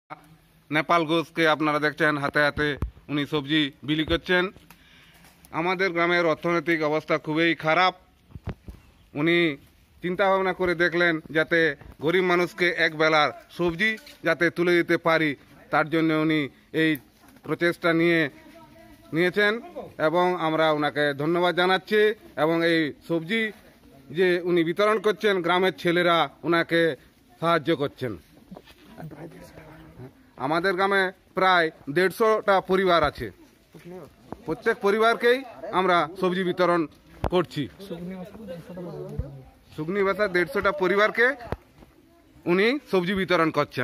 নেপাল ঘোষকে আপনারা দেখছেন হাতে হাতে উনি সবজি বিলি করছেন। আমাদের গ্রামের অর্থনৈতিক অবস্থা খুবই খারাপ। উনি চিন্তা ভাবনা করে দেখলেন যাতে গরিব মানুষকে এক বেলার সবজি যাতে তুলে দিতে পারি, তার জন্য উনি এই প্রচেষ্টা নিয়েছেন এবং আমরা ওনাকে ধন্যবাদ জানাচ্ছি। এবং এই সবজি যে উনি বিতরণ করছেন, গ্রামের ছেলেরা ওনাকে সাহায্য করছেন। আমাদের গ্রামে প্রায় 150টা পরিবার আছে। প্রত্যেক পরিবারকেই আমরা সবজি বিতরণ করছি। সুগনি ভাষা 150টা পরিবারকে উনি সবজি বিতরণ করছেন।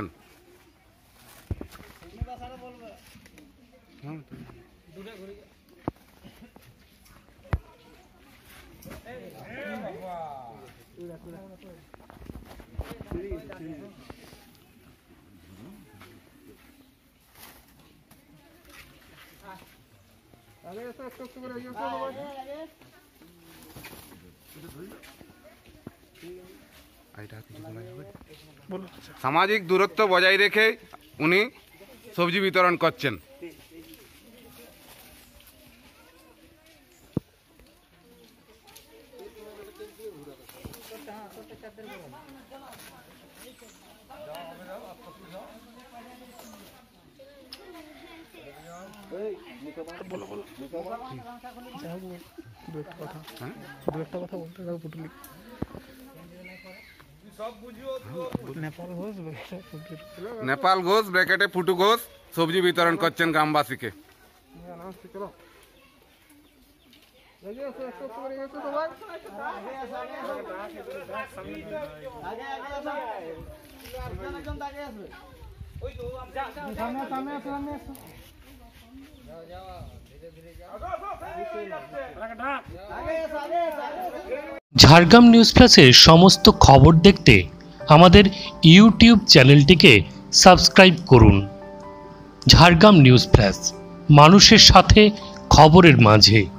সামাজিক দূরত্ব বজায় রেখে উনি সবজি বিতরণ করছেন। নেপাল ঘোষ ব্র্যাকেটে ফুটু ঘোষ সবজি বিতরণ করছেন গ্রামবাসীকে। ঝাড়গ্রাম নিউজ প্লাসের সমস্ত খবর দেখতে আমাদের ইউটিউব চ্যানেলটিকে সাবস্ক্রাইব করুন। ঝাড়গ্রাম নিউজ প্লাস, মানুষের সাথে খবরের মাঝে।